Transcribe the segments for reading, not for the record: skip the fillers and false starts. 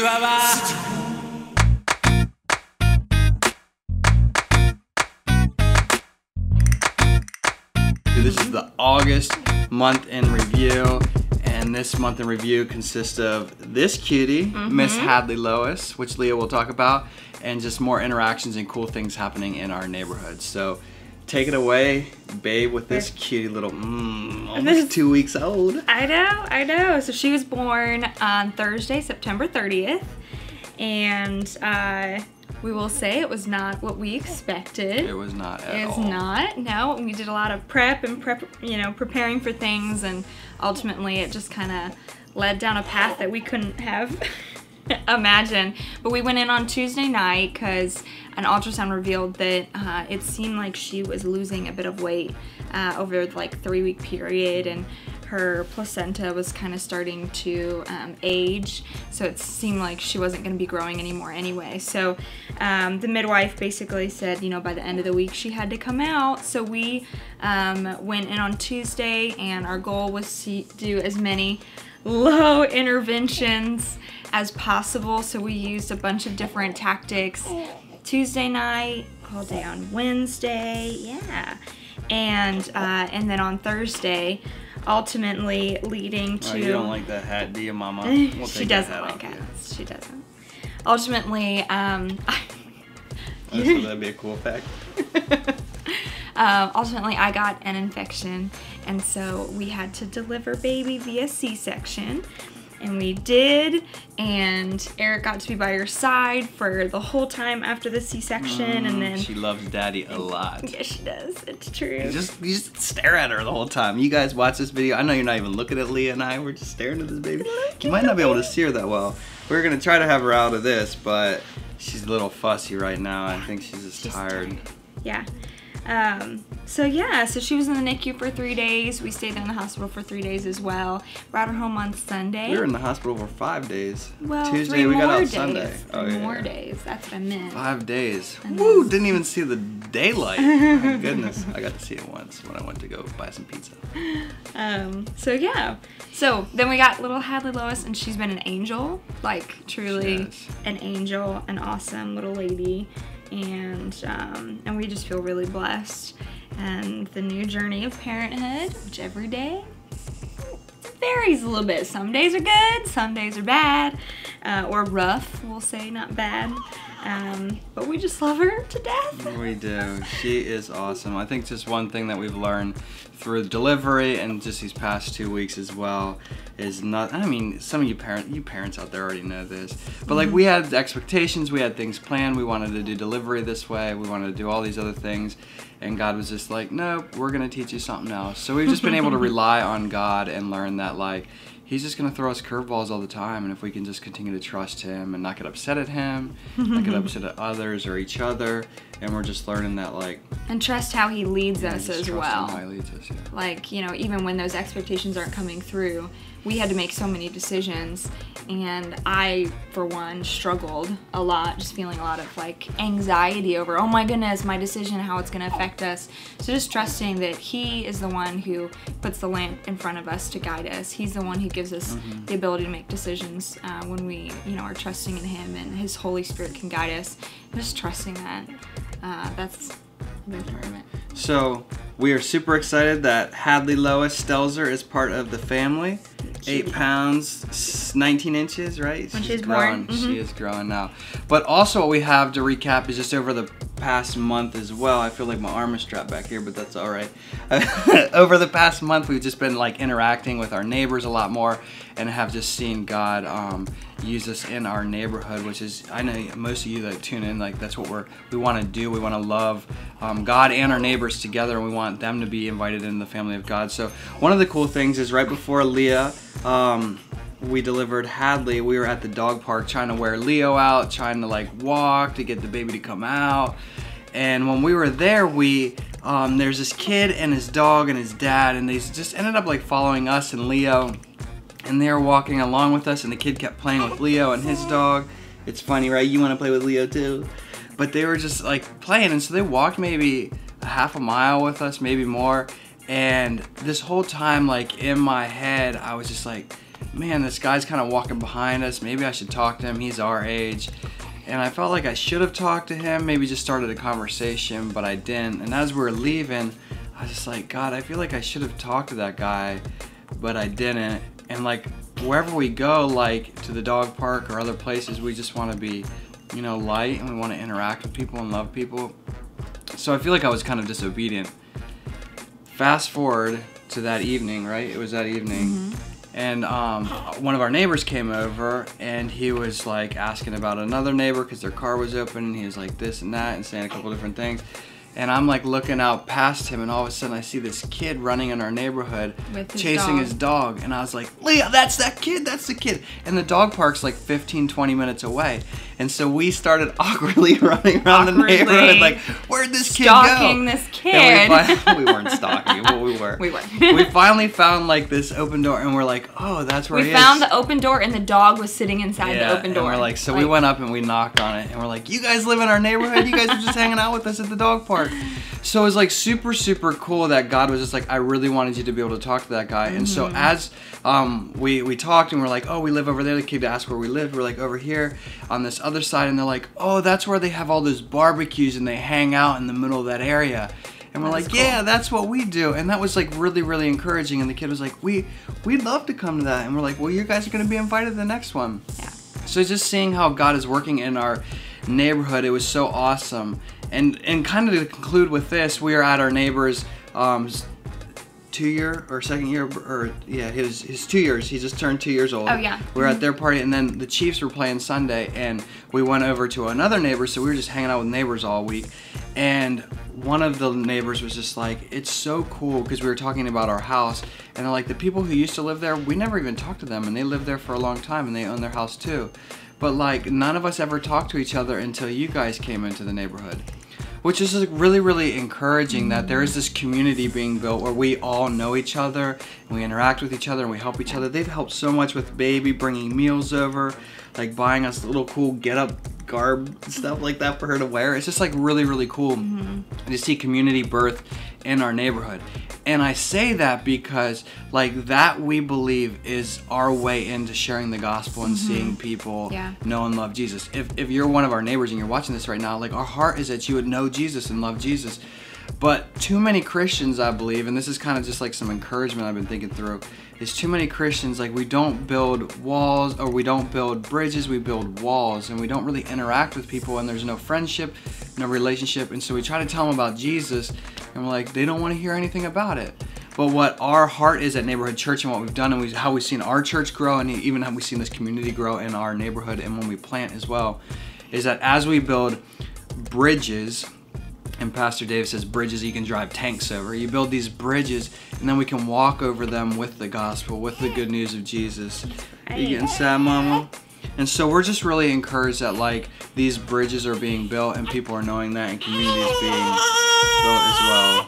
This is the August month in review, and this month in review consists of this cutie, Miss Hadley Lois, which Leah will talk about, and just more interactions and cool things happening in our neighborhood. So take it away, babe, with this cutie little, almost 2 weeks old. I know. So she was born on Thursday, September 30th, and we will say it was not what we expected. It was not at all. It was not. No, we did a lot of preparing for things, and ultimately it just kind of led down a path that we couldn't have imagined. But we went in on Tuesday night because an ultrasound revealed that it seemed like she was losing a bit of weight over like 3-week period, and her placenta was kind of starting to age, so it seemed like she wasn't going to be growing anymore anyway. So the midwife basically said, you know, by the end of the week she had to come out. So we went in on Tuesday, and our goal was to do as many low interventions as possible. So we used a bunch of different tactics. Tuesday night, all day on Wednesday, yeah, and then on Thursday, ultimately leading to... Oh, you don't like that hat, do you, Mama? We'll she doesn't like hats. She doesn't. Ultimately, I just thought that'd be a cool fact. Ultimately, I got an infection, and so we had to deliver baby via C-section. And we did, and Eric got to be by her side for the whole time after the C-section, and then... She loves Daddy a lot. Yes, she does. It's true. You just stare at her the whole time. You guys watch this video. I know you're not even looking at Leah and I. We're just staring at this baby. You might not be able to see her that well. We're going to try to have her out of this, but she's a little fussy right now. I think she's just tired. Yeah. So she was in the NICU for 3 days. We stayed there in the hospital for 3 days as well. Brought her home on Sunday. We were in the hospital for 5 days. Well, Tuesday we got out Sunday. Three more days. That's what I meant. 5 days. Woo! Didn't even see the daylight. My goodness. I got to see it once when I went to go buy some pizza. So then we got little Hadley Lois, and she's been an angel. Like, truly an angel, an awesome little lady. And we just feel really blessed. And the new journey of parenthood, which every day varies a little bit. Some days are good, some days are bad, or rough, we'll say, not bad. But we just love her to death. We do. She is awesome. I think just one thing that we've learned through delivery and just these past 2 weeks as well is not, I mean, some of you parents out there already know this, but like we had expectations, we had things planned, we wanted to do delivery this way, we wanted to do all these other things, and God was just like, nope, we're gonna teach you something else. So we've just been able to rely on God and learn that, like, He's just gonna throw us curveballs all the time, and if we can just continue to trust Him and not get upset at Him, not get upset at others or each other, and we're just learning that, like, and trust how He leads us as well. How He leads us, yeah. Like, you know, even when those expectations aren't coming through, we had to make so many decisions, and I, for one, struggled a lot, just feeling a lot of like anxiety over, oh my goodness, my decision, how it's going to affect us. So just trusting that He is the one who puts the lamp in front of us to guide us. He's the one who gives us the ability to make decisions when we, you know, are trusting in Him, and His Holy Spirit can guide us. Just trusting that. That's a big part of it. So we are super excited that Hadley Lois Stelzer is part of the family. 8 pounds, 19 inches, right? When she's born. She is growing now. But also what we have to recap is just over the past month as well. I feel like my arm is strapped back here, but that's all right. Over the past month, we've just been like interacting with our neighbors a lot more, and have just seen God use us in our neighborhood, which is, I know most of you that tune in, like that's what we want to do. We want to love God and our neighbors together, and we want them to be invited into the family of God. So one of the cool things is right before Leah, we delivered Hadley, we were at the dog park trying to wear Leo out, trying to like walk to get the baby to come out. And when we were there, there's this kid and his dog and his dad, and they just ended up like following us and Leo. And they were walking along with us, and the kid kept playing with Leo and his dog. It's funny, right? You want to play with Leo too? But they were just like playing, and so they walked maybe a half a mile with us, maybe more. And this whole time, like in my head, I was just like, man, this guy's kind of walking behind us. Maybe I should talk to him. He's our age. And I felt like I should have talked to him, maybe just started a conversation, but I didn't. And as we were leaving, I was just like, God, I feel like I should have talked to that guy, but I didn't. And like wherever we go, like to the dog park or other places, we just want to be, you know, light, and we want to interact with people and love people. So I feel like I was kind of disobedient. Fast forward to that evening, right? It was that evening. And one of our neighbors came over, and he was like asking about another neighbor because their car was open, and he was like this and that and saying a couple different things. And I'm like looking out past him, and all of a sudden I see this kid running in our neighborhood chasing his dog. And I was like, Leah, that's that kid, that's the kid. And the dog park's like 15-20 minutes away. And so we started awkwardly running around the neighborhood like, where'd this kid go? Stalking this kid. And we weren't stalking, but we were. We were. We finally found like this open door, and we're like, oh, that's where he is. We found the open door, and the dog was sitting inside the open door. And we're like, so we went up and we knocked on it, and we're like, you guys live in our neighborhood? You guys are just hanging out with us at the dog park. So it was like super, super cool that God was just like, I really wanted you to be able to talk to that guy. And so as we talked, and we're like, oh, we live over there. The kid asked where we lived. We're like, over here on this other side. And they're like, oh, that's where they have all those barbecues and they hang out in the middle of that area. And we're like, cool. Yeah, that's what we do. And that was like really, really encouraging. And the kid was like, we'd love to come to that. And we're like, well, you guys are going to be invited to the next one. Yeah. So just seeing how God is working in our neighborhood, it was so awesome. And kind of to conclude with this, we are at our neighbor's 2-year or second year, or yeah, his 2 years. He just turned 2 years old. Oh yeah. We were at their party, and then the Chiefs were playing Sunday, and we went over to another neighbor. So we were just hanging out with neighbors all week, and one of the neighbors was just like, it's so cool, because we were talking about our house, and they're like, the people who used to live there, we never even talked to them, and they lived there for a long time, and they own their house too. But like, none of us ever talked to each other until you guys came into the neighborhood. Which is like really, really encouraging that there is this community being built where we all know each other, and we interact with each other, and we help each other. They've helped so much with baby, bringing meals over, like buying us little cool get-up garb and stuff like that for her to wear. It's just like really, really cool to see community birth in our neighborhood. And I say that because like that, we believe, is our way into sharing the gospel and seeing people know and love Jesus. If you're one of our neighbors and you're watching this right now, like our heart is that you would know Jesus and love Jesus. But too many Christians, I believe, and this is kind of just like some encouragement I've been thinking through, is too many Christians, like we don't build walls, or we don't build bridges, we build walls, and we don't really interact with people, and there's no friendship, no relationship. And so we try to tell them about Jesus, and we're like, they don't want to hear anything about it. But what our heart is at Neighborhood Church, and what we've done, and how we've seen our church grow, and even how we've seen this community grow in our neighborhood, and when we plant as well, is that as we build bridges, and Pastor Dave says bridges you can drive tanks over. You build these bridges, and then we can walk over them with the gospel, with the good news of Jesus. You getting sad, Mama? And so we're just really encouraged that like these bridges are being built, and people are knowing that, and community is being built as well.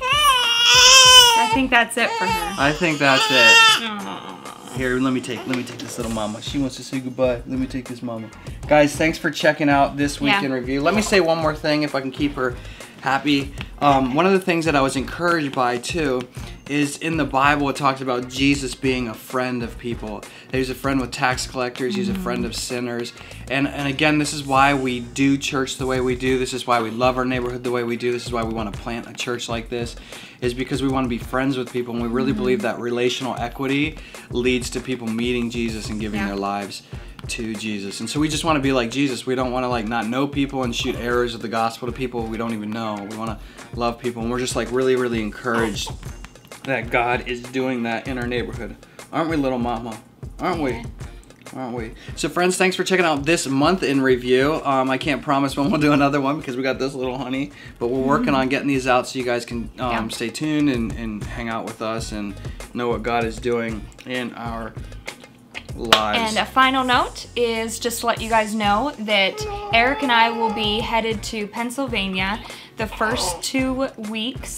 I think that's it for her. I think that's it. Here, let me take this little mama. She wants to say goodbye. Let me take this mama. Guys, thanks for checking out this week in review. Let me say one more thing if I can keep her happy. One of the things that I was encouraged by too is in the Bible it talks about Jesus being a friend of people. He's a friend with tax collectors. He's a friend of sinners. And again, this is why we do church the way we do. This is why we love our neighborhood the way we do. This is why we want to plant a church like this, is because we want to be friends with people, and we really believe that relational equity leads to people meeting Jesus and giving their lives to Jesus. And so we just want to be like Jesus. We don't want to like not know people and shoot arrows of the gospel to people we don't even know. We want to love people, and we're just like really, really encouraged that God is doing that in our neighborhood. Aren't we, little mama? Aren't we? Aren't we? So friends, thanks for checking out this month in review. I can't promise when we'll do another one because we got this little honey, but we're working on getting these out so you guys can stay tuned and hang out with us and know what God is doing in our lives. And a final note is just to let you guys know that Eric and I will be headed to Pennsylvania the first 2 weeks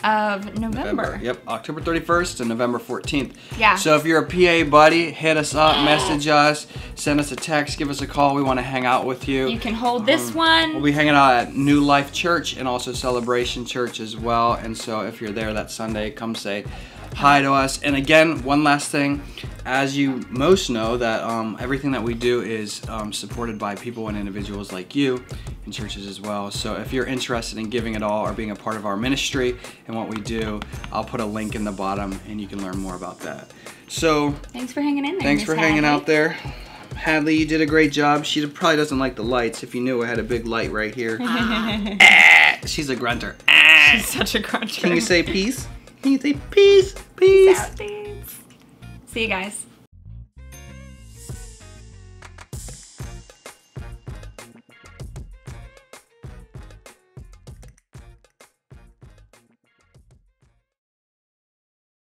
of November. Yep, October 31st to November 14th. Yeah. So if you're a PA buddy, hit us up, message us, send us a text, give us a call. We want to hang out with you. You can hold this one. We'll be hanging out at New Life Church and also Celebration Church as well. And so if you're there that Sunday, come say hi to us. And again, one last thing. As you most know, that everything that we do is supported by people and individuals like you and churches as well. So if you're interested in giving it all or being a part of our ministry and what we do, I'll put a link in the bottom and you can learn more about that. So Thanks for hanging in there. thanks Miss for hanging Hadley. out there. Hadley, you did a great job. She probably doesn't like the lights. If you knew, I had a big light right here. She's a grunter. She's such a grunter. Can you say peace? Can you say peace? Peace. Peace out, thanks. See you guys.